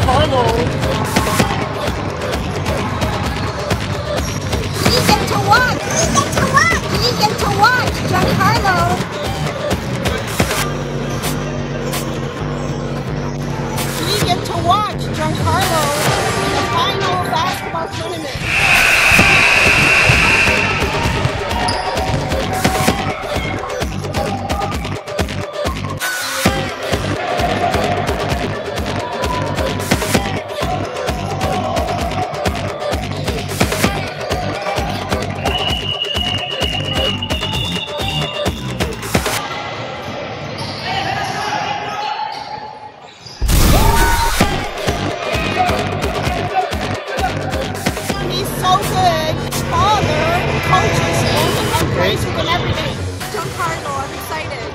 Giancarlo. We get to watch. We get to watch. We get to watch Giancarlo. We get to watch Giancarlo in the final basketball tournament. Giancarlo, I'm excited.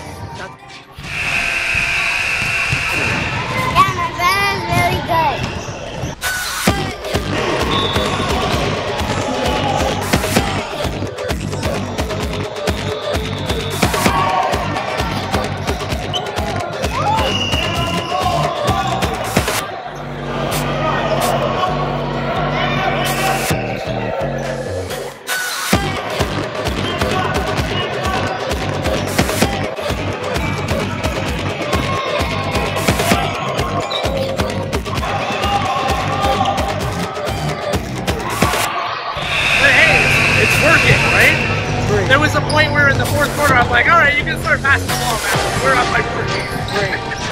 Yeah, my brother is really good. Working, right? There was a point where in the fourth quarter I'm like, all right, you can start passing the ball now. We're up by 14.